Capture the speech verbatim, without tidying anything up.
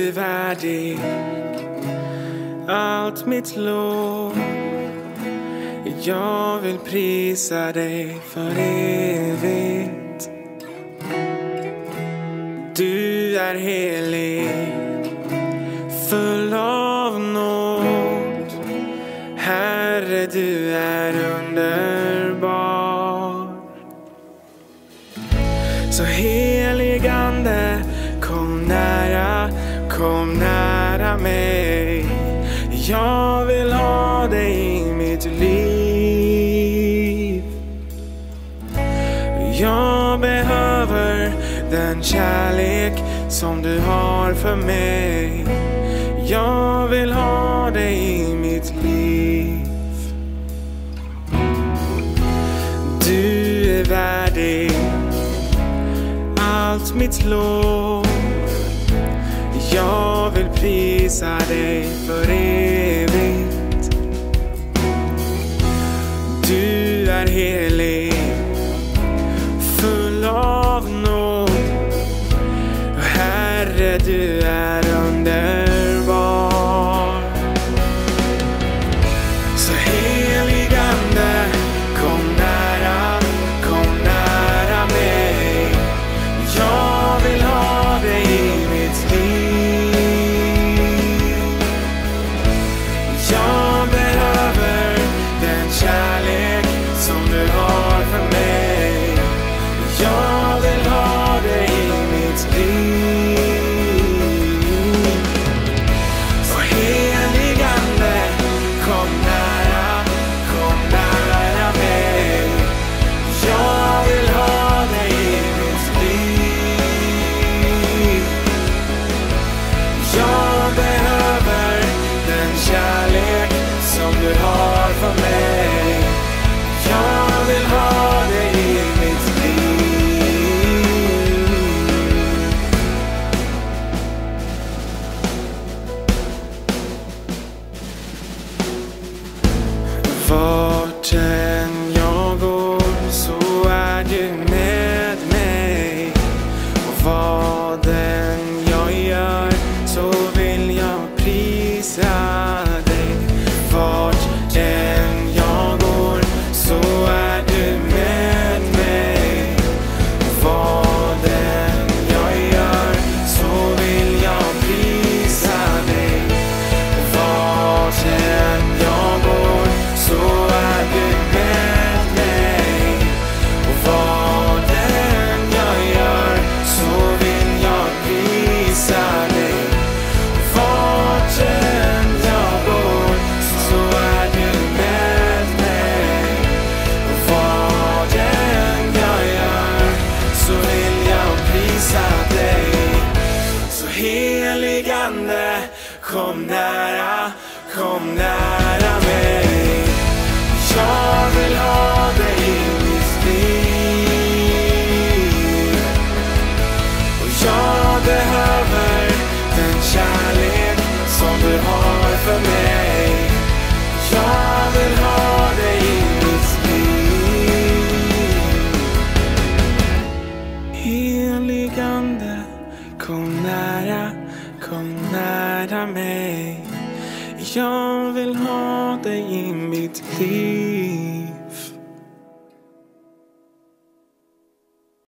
är värdig allt mitt lov. Jag vill prisa dig för evigt. Du är helig, full av nåd. Herre, du är underbar. Så helig Ande, kom nära, kom nära mig. Jag vill ha dig i mitt liv. Jag behöver den kärlek som du har för mig. Jag vill ha dig i mitt liv. Du är värdig allt mitt lov. Jag vill prisa dig för evigt. Du är helig, full av nåd. Herre, du är underbar. Så helig Ande, kom nära, kom nära mig. Jag vill ha dig i mitt liv. Jag behöver den kärlek som du har för mig. Jag vill ha dig i mitt liv. Så helig Ande, kom nära, kom nära mig. Jag vill ha dig i mitt liv. Jag behöver den kärlek som du har för mig. Jag vill ha dig i mitt liv. Vart än jag går så är du med mig. Och vad än jag gör så vill jag prisa dig. Vart än jag går så är du med mig. Och vad än jag gör så vill jag prisa dig. Och vart än jag går så är du med mig. Och vad än jag gör så vill jag prisa dig. Och vart än jag går så är du med mig. Och vad än jag gör så vill jag prisa dig. Så helig Ande, kom nära, kom nära mig. Jag vill ha dig i mitt liv. Och jag behöver den kärlek som du har för mig. Jag vill ha dig i mitt liv. Helig Ande, kom nära, kom nära mig. Jag vill ha dig i mitt liv.